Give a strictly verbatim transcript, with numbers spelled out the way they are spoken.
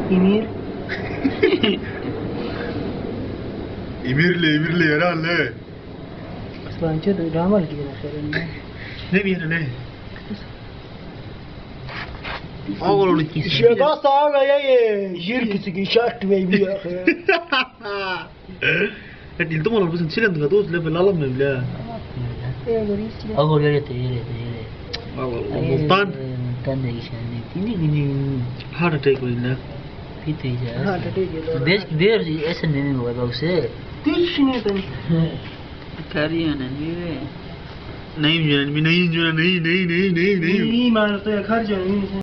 İmir. İmirli İmirli herhalde. Aslanca da ramal gibi mesela. Ne bir yere ne? Ağır ikisi. Şaka sağa ya ye. Jirkisi ki şart ve bir ya. Ya dilde malar bu sen da dost level alam ne bile. Ağır yere de yere de yere. Ağır. Multan. Multan da işe ne? Tini gini. Heart attack var ne? Pito ya. Ha da değil. Beş der esen ne mi var bakse? Dişine ben. Kariyan ne? नहीं नहीं नहीं नहीं नहीं नहीं नहीं İyi mantıya karcan.